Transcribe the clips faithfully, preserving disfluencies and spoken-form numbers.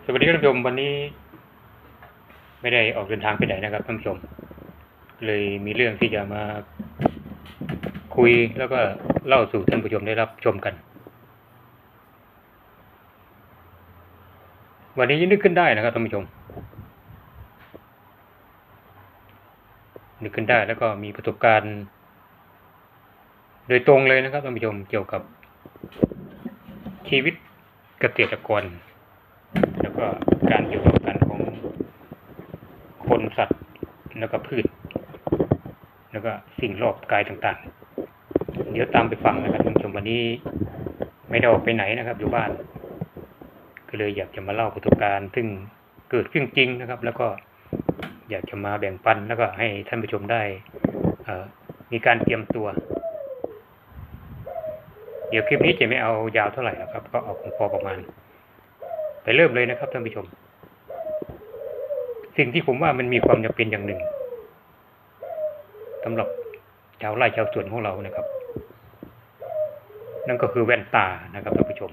สวัสดีท่านผู้ชมวันนี้ไม่ได้ออกเดินทางไปไหนนะครับท่านผู้ชมเลยมีเรื่องที่จะมาคุยแล้วก็เล่าสู่ท่านผู้ชมได้รับชมกันวันนี้นึกขึ้นได้นะครับท่านผู้ชมนึกขึ้นได้แล้วก็มีประสบการณ์โดยตรงเลยนะครับท่านผู้ชมเกี่ยวกับชีวิตเกษตรกรแล้วก็การอยู่ร่วมกันของคนสัตว์แล้วก็พืชแล้วก็สิ่งรอบกายต่างๆเดี๋ยวตามไปฟังนะครับท่านผู้ชมวันนี้ไม่ได้ออกไปไหนนะครับอยู่บ้านก็เลยอยากจะมาเล่าประสบการณ์ซึ่งเกิดขึ้นจริงนะครับแล้วก็อยากจะมาแบ่งปันแล้วก็ให้ท่านผู้ชมได้มีการเตรียมตัวเดี๋ยวคลิปนี้จะไม่เอายาวเท่าไหร่นะครับก็เอาพอประมาณไปเริ่มเลยนะครับท่านผู้ชมสิ่งที่ผมว่ามันมีความจำเป็นอย่างหนึ่งสำหรับชาวไร่ชาวสวนของเรานะครับนั่นก็คือแว่นตานะครับท่านผู้ชม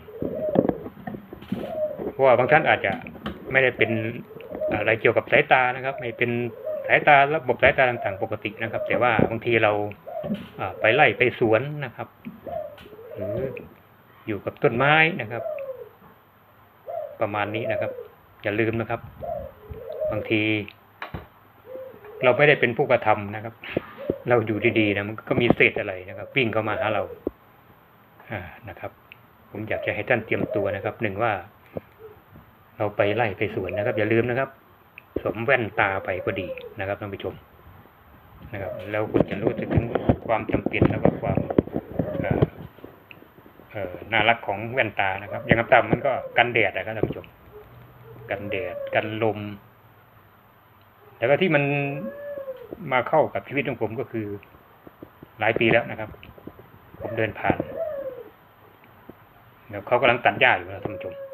เพราะว่าบางท่านอาจจะไม่ได้เป็นอะไรเกี่ยวกับสายตานะครับไม่เป็นสายตาระบบสายตาต่างๆปกตินะครับแต่ว่าบางทีเราไปไล่ไปสวนนะครับหรืออยู่กับต้นไม้นะครับประมาณนี้นะครับอย่าลืมนะครับบางทีเราไม่ได้เป็นผู้กระทำนะครับเราอยู่ดีๆนะมันก็มีเศษอะไรนะครับวิ่งเข้ามาหาเราอ่านะครับผมอยากจะให้ท่านเตรียมตัวนะครับหนึ่งว่าเราไปไล่ไปสวนนะครับอย่าลืมนะครับสวมแว่นตาไปก็ดีนะครับท่านผู้ชมนะครับแล้วคุณจะรู้ถึงความจำเป็นแล้วก็ความเอ่อเอ่อน่ารักของแว่นตานะครับอย่างต่ำมันก็กันแดดนะครับท่านผู้ชมกันแดดกันลมแล้วก็ที่มันมาเข้ากับชีวิตของผมก็คือหลายปีแล้วนะครับผมเดินผ่านแล้วเขากำลังตัดหญ้าอยู่นะท่านผู้ชม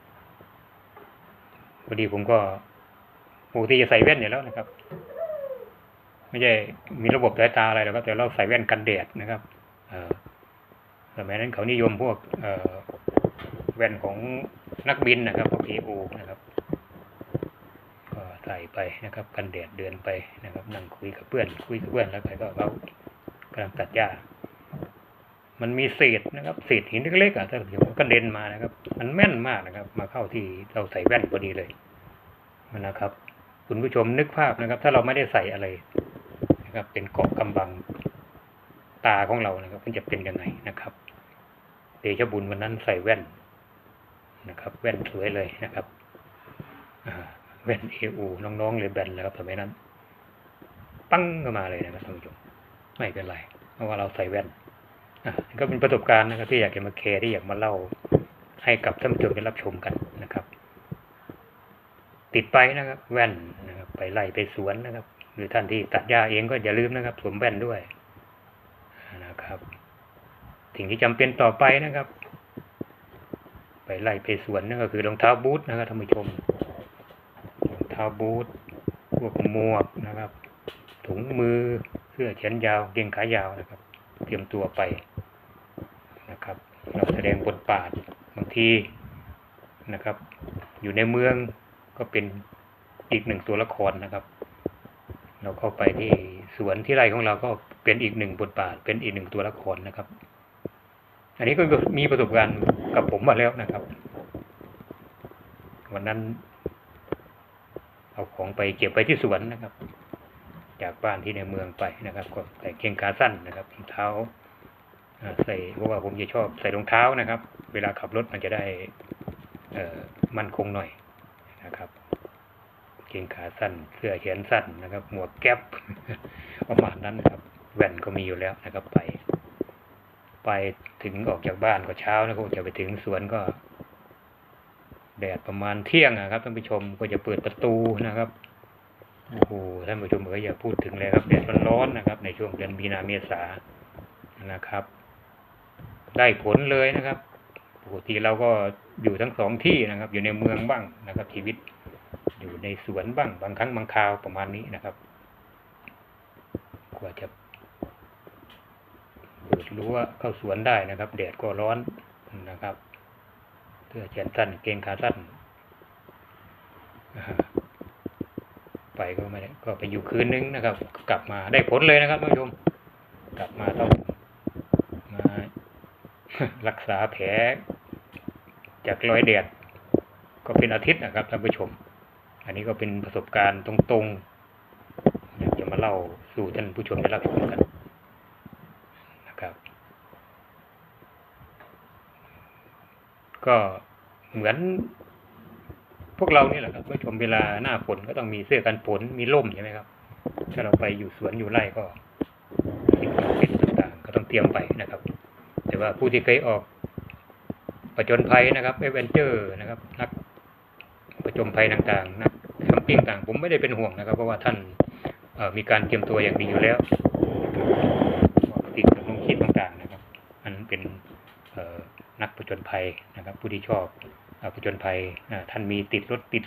พอดีผมก็ปกติจะใส่แว่นอยู่แล้วนะครับไม่ใช่มีระบบสายตาอะไรหรอกแต่เราใส่แว่นกันแดดนะครับสมัยนั้นเขานิยมพวกแว่นของนักบินนะครับพวก เอ โอ นะครับก็ใส่ไปนะครับกันแดดเดินไปนะครับนั่งคุยกับเพื่อนคุยกับเพื่อนแล้วไปก็เขากำลังตัดหญ้ามันมีเศษนะครับเศษหินเล็กๆอ่ะถ้าเดี๋ยวมันกระเด็นมานะครับมันแม่นมากนะครับมาเข้าที่เราใส่แว่นพอดีเลยนะครับคุณผู้ชมนึกภาพนะครับถ้าเราไม่ได้ใส่อะไรนะครับเป็นเกาะกำบังตาของเรานะครับมันจะเป็นยังไงนะครับเดชบุญวันนั้นใส่แว่นนะครับแว่นสวยเลยนะครับแว่น เอ โอ น้องๆเลยแบนแล้วครับสมัยนั้นปั้งก็มาเลยนะครับท่านผู้ชมไม่เป็นไรเพราะว่าเราใส่แว่นอ่ะก็เป็นประสบการณ์นะครับที่อยากจะมาแชร์ที่อยากมาเล่าให้กับท่านผู้ชมได้รับชมกันนะครับติดไปนะครับแว่นนะครับไปไล่ไปสวนนะครับหรือท่านที่ตัดหญ้าเองก็อย่าลืมนะครับสวมแว่นด้วยนะครับสิ่งที่จำเป็นต่อไปนะครับไปไล่ไปสวนนั่นก็คือรองเท้าบูทนะครับท่านผู้ชมรองเท้าบูทพวกหมวกนะครับถุงมือเสื้อแขนยาวเกงขายาวนะครับเตรียมตัวไปนะครับเราแสดงบทบาทบางทีนะครับอยู่ในเมืองก็เป็นอีกหนึ่งตัวละครนะครับเราเข้าไปที่สวนที่ไร่ของเราก็เป็นอีกหนึ่งบทบาทเป็นอีกหนึ่งตัวละครนะครับอันนี้ก็มีประสบการณ์กับผมมาแล้วนะครับวันนั้นเอาของไปเก็บไปที่สวนนะครับจากบ้านที่ในเมืองไปนะครับก็ใส่เกงขาสั้นนะครับรองเท้าใส่เพราะว่าผมจะชอบใส่รองเท้านะครับเวลาขับรถมันจะได้มั่นคงหน่อยนะครับเกงขาสั้นเสื้อแขนสั้นนะครับหมวกแก๊ปประมาณนั้นนะครับแว่นก็มีอยู่แล้วนะครับไปไปถึงออกจากบ้านก็เช้าแล้วก็จะไปถึงสวนก็แดดประมาณเที่ยงนะครับท่านผู้ชมก็จะเปิดประตูนะครับโอ้โหท่านผู้ชมก็อย่าพูดถึงเลยครับแดดร้อนๆนะครับในช่วงเดือนมีนาเมษานะครับได้ผลเลยนะครับปกติเราก็อยู่ทั้งสองที่นะครับอยู่ในเมืองบ้างนะครับชีวิตอยู่ในสวนบ้างบางครั้งบางคราวประมาณนี้นะครับกว่าจะเปิดรั้วเข้าสวนได้นะครับแดดก็ร้อนนะครับเสื้อแขนสั้นเกงขาสั้นไปก็ไม่ได้ก็ไปอยู่คืนนึงนะครับกลับมาได้ผลเลยนะครับท่านผู้ชมกลับมาต้องมา รักษาแผลจากรอยแดดก็เป็นอาทิตย์นะครับท่านผู้ชมอันนี้ก็เป็นประสบการณ์ตรงๆอยากจะมาเล่าสู่ท่านผู้ชมได้รับชมกันนะครับก็เหมือนพวกเรานี่แหละครับท่านผู้ชมเวลาหน้าฝนก็ต้องมีเสื้อกันฝนมีร่มใช่ไหมครับถ้าเราไปอยู่สวนอยู่ไร่ก็สิ่งจำเป็นต่างๆก็ต้องเตรียมไปนะครับแต่ว่าผู้ที่เคยออกผจญภัยนะครับเอเวนเจอร์นะครับนักผจญภัยต่างๆนักแคมปิ้งต่างผมไม่ได้เป็นห่วงนะครับเพราะว่าท่านมีการเตรียมตัวอย่างดีอยู่แล้วติดลงคิดต่างๆนะครับอันนั้นเป็นนักผจญภัยนะครับผู้ที่ชอบผจญภัยท่านมีติดรถติด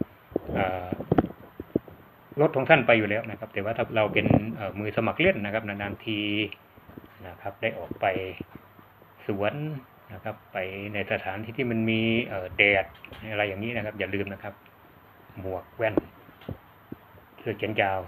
รถของท่านไปอยู่แล้วนะครับแต่ว่าถ้าเราเป็นมือสมัครเล่นนะครับนานๆทีนะครับได้ออกไปสวนนะครับไปในสถานที่ที่มันมีแดดอะไรอย่างนี้นะครับอย่าลืมนะครับหมวกแว่นเสื้อแขนยาว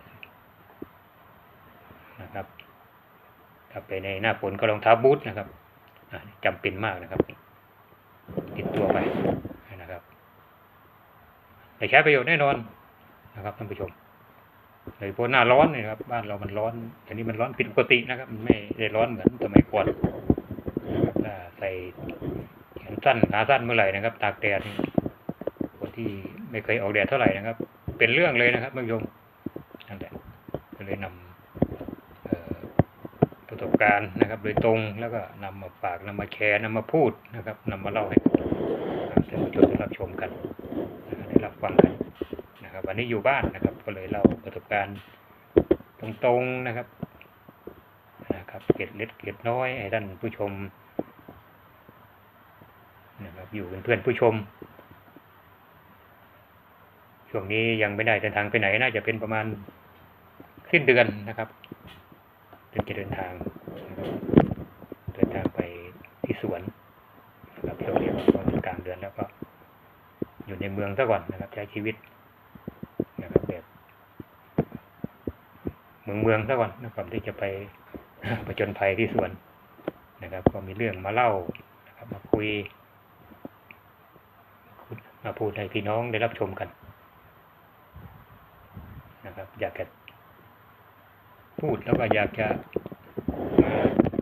นะครับถ้าไปในหน้าฝนก็รองเท้าบูทนะครับจำเป็นมากนะครับติดตัวไปนะครับได้ใช้ประโยชน์แน่นอนนะครับท่านผู้ชมโดยเฉพาะหน้าร้อนนะครับบ้านเรามันร้อนอันนี้มันร้อนผิดปกตินะครับมันไม่ได้ร้อนเหมือนสมัยก่อนใส่แขนสั้นขาสั้นเมื่อไหร่นะครับตากแดดคนที่ไม่เคยออกแดดเท่าไหร่นะครับเป็นเรื่องเลยนะครับท่านผู้ชมนั่นแหละก็เลยนำประสบการณ์นะครับโดยตรงแล้วก็นำมาฝากนำมาแชร์นำมาพูดนะครับนำมาเล่าให้ท่านผู้ชมได้รับชมกันได้รับฟังกันนะครับวันนี้อยู่บ้านนะครับก็เลยเล่าประสบการณ์ตรงๆนะครับนะครับเกร็ดเล็กเกร็ดน้อยให้ท่านผู้ชมนะครับอยู่เป็นเพื่อนผู้ชมช่วงนี้ยังไม่ได้เดินทางไปไหนน่าจะเป็นประมาณสิ้นเดือนนะครับถึงจะเดินทางเดินทางไปที่สวนนะครับช่วงนี้ก็กลางเดือนแล้วก็อยู่ในเมืองซะก่อนนะครับใช้ชีวิตนะครับแบบเมืองเมืองซะก่อนนะครับที่จะไปผจญภัยที่สวนนะครับก็มีเรื่องมาเล่านะครับมาคุยมาพูดให้พี่น้องได้รับชมกันนะครับอยากจะพูดแล้วก็อยากจะมา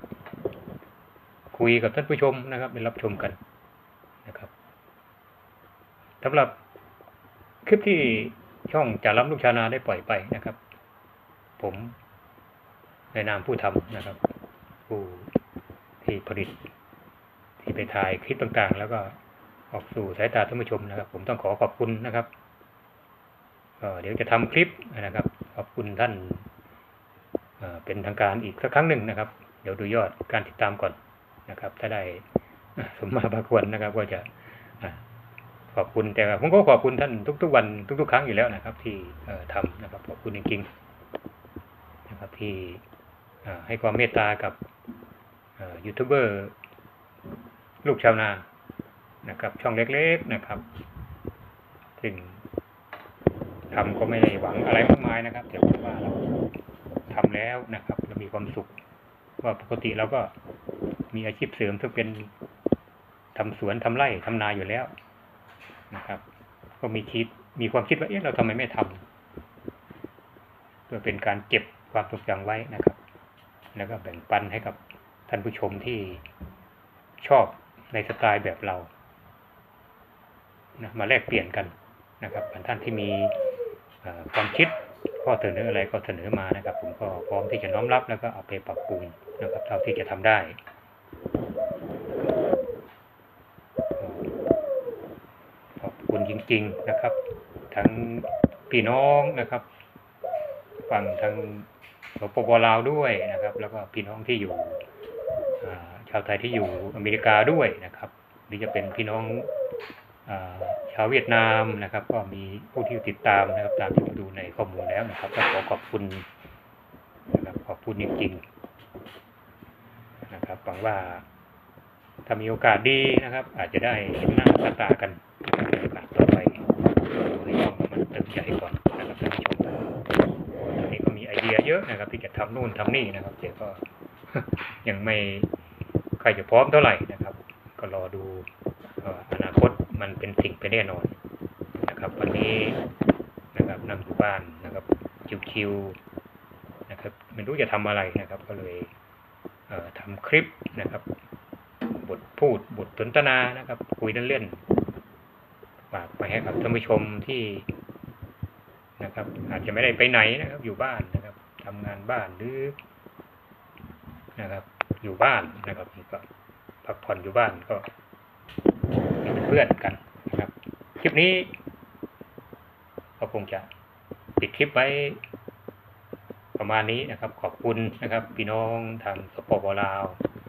คุยกับท่านผู้ชมนะครับได้รับชมกันนะครับสำหรับคลิปที่ช่องจ่าล้ำลูกชาวนาได้ปล่อยไปนะครับผมในนามผู้ทำนะครับผู้ที่ผลิตที่ไปถ่ายคลิปต่างๆแล้วก็ออกสู่สายตาท่านผู้ชมนะครับผมต้องขอขอบคุณนะครับก็เดี๋ยวจะทำคลิปนะครับขอบคุณท่านเป็นทางการอีกสักครั้งหนึ่งนะครับเดี๋ยวดูยอดการติดตามก่อนนะครับถ้าได้สมมาพระควรนะครับก็จะขอบคุณแต่ผมก็ขอบคุณท่านทุกๆวันทุกๆครั้งอยู่แล้วนะครับที่ทำนะครับขอบคุณจริงๆนะครับที่ให้ความเมตตากับยูทูบเบอร์ลูกชาวนานะครับช่องเล็กๆนะครับซึ่งทำก็ไม่ได้หวังอะไรมากมายนะครับแต่ว่าเราทำแล้วนะครับเรามีความสุขว่าปกติเราก็มีอาชีพเสริมซึ่งเป็นทำสวนทำไร่ทำนาอยู่แล้วนะครับก็มีคิดมีความคิดว่าเอ๊ะเราทำไมไม่ทำเพื่อเป็นการเก็บความทรงจำไว้นะครับแล้วก็แบ่งปันให้กับท่านผู้ชมที่ชอบในสไตล์แบบเรานะมาแลกเปลี่ยนกันนะครับท่านที่มีความคิดข้อเสนออะไรก็เสนอมานะครับผมก็พร้อมที่จะน้อมรับแล้วก็เอาไปปรับปรุงนะครับเท่าที่จะทำได้ขอบคุณจริงๆนะครับทั้งพี่น้องนะครับฝั่งทางสปป.ลาวด้วยนะครับแล้วก็พี่น้องที่อยู่ชาวไทยที่อยู่อเมริกาด้วยนะครับหรือจะเป็นพี่น้องชาวเวียดนามนะครับก็มีผู้ที่ติดตามนะครับตามที่ผมดูในข้อมูลแล้วนะครับก็ขอขอบคุณนะครับขอบคุณจริงๆนะครับหวังว่าถ้ามีโอกาสดีนะครับอาจจะได้เห็นหน้าค่าตากันในโอกาสต่อไปในช่องมันริ่มใหญ่ก่อนนะครับท่านผู้ชมตอนนี้ก็มีไอเดียเยอะนะครับที่จะทำนู่นทำนี่นะครับแต่ก็ ยังไม่ใกล้จะพร้อมเท่าไหร่นะครับก็รอดูอนาคตมันเป็นสิ่งไปแน่นอนนะครับวันนี้นะครับนั่งอยู่บ้านนะครับชิวๆนะครับไม่รู้จะทำอะไรนะครับก็เลยเอ่อทำคลิปนะครับบทพูดบทสนทนานะครับคุยเล่นๆฝากไปให้กับท่านผู้ชมที่นะครับอาจจะไม่ได้ไปไหนนะครับอยู่บ้านนะครับทำงานบ้านหรือนะครับอยู่บ้านนะครับก็พักผ่อนอยู่บ้านก็เป็นเพื่อนกันนะครับคลิปนี้ก็คงจะปิดคลิปไว้ประมาณนี้นะครับขอบคุณนะครับพี่น้องทางสปป.ลาว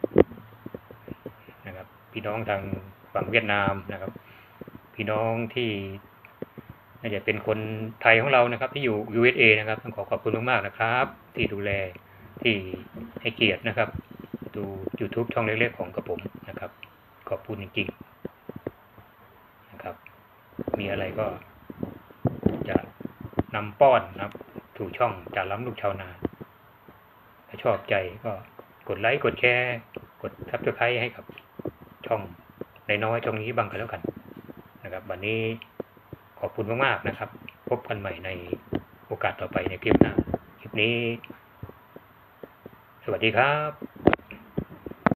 นะครับพี่น้องทางฝั่งเวียดนามนะครับพี่น้องที่น่าจะเป็นคนไทยของเรานะครับที่อยู่ ยู เอส เอ นะครับต้องขอขอบคุณมากๆนะครับที่ดูแลที่ให้เกียรตินะครับดู YouTube ช่องเล็กๆของกระผมนะครับขอบคุณจริงๆนะครับมีอะไรก็จะนำป้อนนะครับสู่ช่องจาล้ำลูกชาวนาถ้าชอบใจก็กดไลค์กดแชร์กดซับสไครต์ให้กับช่องน้อยๆช่องนี้บ้างกันแล้วกันนะครับวันนี้ขอบคุณมากๆนะครับพบกันใหม่ในโอกาสต่อไปในคลิปหน้าคลิปนี้สวัสดีครับ